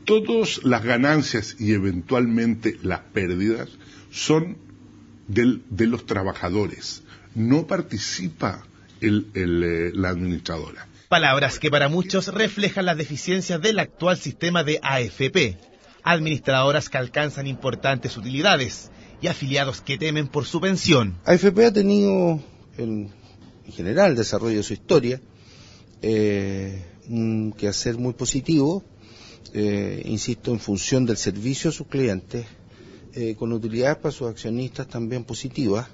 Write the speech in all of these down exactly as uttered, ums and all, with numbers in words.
todas las ganancias y eventualmente las pérdidas son del, de los trabajadores. No participa el, el, eh, la administradora. Palabras que para muchos reflejan las deficiencias del actual sistema de A F P. Administradoras que alcanzan importantes utilidades y afiliados que temen por su pensión. A F P ha tenido, en, en general, el desarrollo de su historia, eh, un quehacer muy positivo, eh, insisto, en función del servicio a sus clientes, eh, con utilidades para sus accionistas también positivas,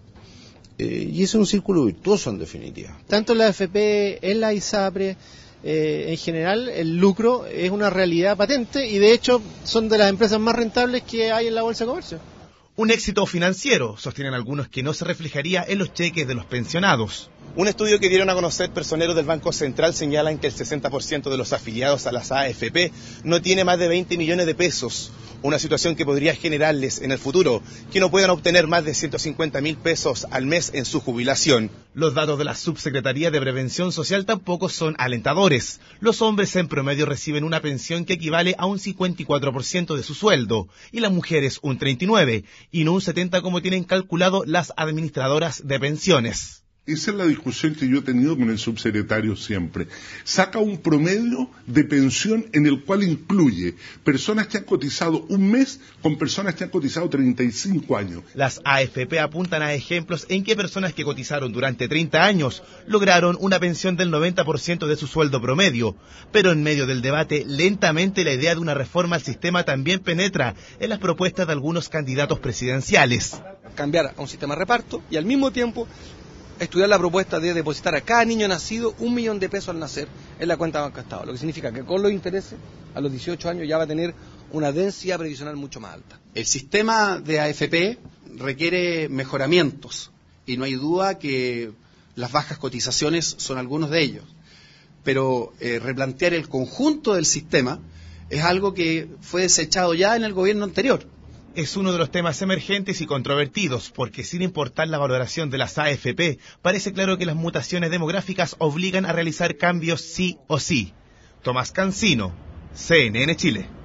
eh, y ese es un círculo virtuoso en definitiva. Tanto la A F P, en la ISAPRE, eh, en general, el lucro es una realidad patente y de hecho son de las empresas más rentables que hay en la Bolsa de Comercio. Un éxito financiero, sostienen algunos, que no se reflejaría en los cheques de los pensionados. Un estudio que dieron a conocer personeros del Banco Central señalan que el sesenta por ciento de los afiliados a las A F P no tiene más de veinte millones de pesos, una situación que podría generarles en el futuro que no puedan obtener más de ciento cincuenta mil pesos al mes en su jubilación. Los datos de la Subsecretaría de Prevención Social tampoco son alentadores. Los hombres en promedio reciben una pensión que equivale a un cincuenta y cuatro por ciento de su sueldo y las mujeres un treinta y nueve por ciento y no un setenta por ciento como tienen calculado las administradoras de pensiones. Esa es la discusión que yo he tenido con el subsecretario siempre. Saca un promedio de pensión en el cual incluye personas que han cotizado un mes con personas que han cotizado treinta y cinco años. Las A F P apuntan a ejemplos en que personas que cotizaron durante treinta años lograron una pensión del noventa por ciento de su sueldo promedio. Pero en medio del debate, lentamente la idea de una reforma al sistema también penetra en las propuestas de algunos candidatos presidenciales. Cambiar a un sistema de reparto y al mismo tiempo estudiar la propuesta de depositar a cada niño nacido un millón de pesos al nacer en la cuenta de Banco Estado, lo que significa que con los intereses a los dieciocho años ya va a tener una densidad previsional mucho más alta. El sistema de A F P requiere mejoramientos y no hay duda que las bajas cotizaciones son algunos de ellos, pero eh, replantear el conjunto del sistema es algo que fue desechado ya en el gobierno anterior. Es uno de los temas emergentes y controvertidos, porque sin importar la valoración de las A F P, parece claro que las mutaciones demográficas obligan a realizar cambios sí o sí. Tomás Cancino, C N N Chile.